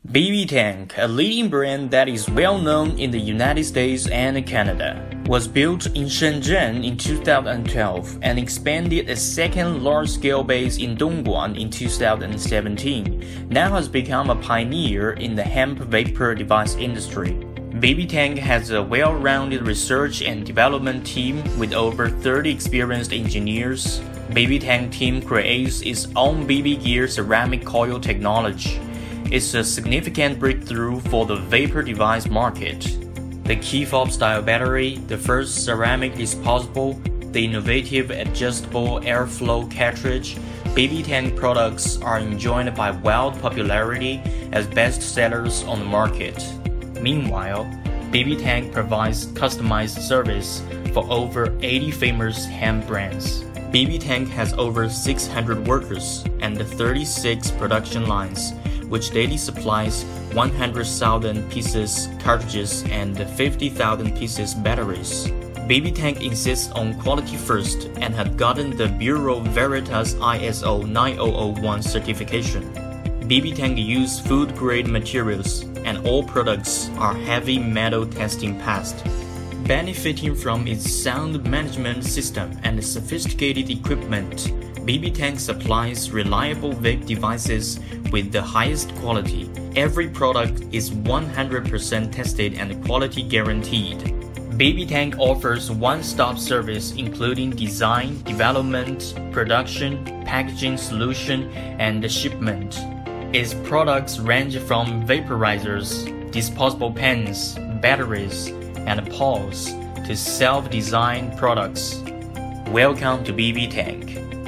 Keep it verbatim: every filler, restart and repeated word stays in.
B B Tank, a leading brand that is well known in the United States and Canada, was built in Shenzhen in two thousand twelve and expanded a second large-scale base in Dongguan in two thousand seventeen. Now has become a pioneer in the hemp vapor device industry. B B Tank has a well-rounded research and development team with over thirty experienced engineers. B B Tank team creates its own B B Gear ceramic coil technology. It's a significant breakthrough for the vapor device market. The key fob style battery, the first ceramic disposable, the innovative adjustable airflow cartridge, B B Tank products are enjoyed by wide popularity as best sellers on the market. Meanwhile, B B Tank provides customized service for over eighty famous hemp brands. B B Tank has over six hundred workers and thirty-six production lines, which daily supplies one hundred thousand pieces cartridges and fifty thousand pieces batteries. B B Tank insists on quality first and had gotten the Bureau Veritas I S O nine thousand one certification. B B Tank use food-grade materials and all products are heavy metal testing passed. Benefiting from its sound management system and sophisticated equipment, B B Tank supplies reliable vape devices with the highest quality. Every product is one hundred percent tested and quality guaranteed. B B Tank offers one-stop service including design, development, production, packaging solution, and shipment. Its products range from vaporizers, disposable pens, batteries, and pods to self-designed products. Welcome to B B Tank.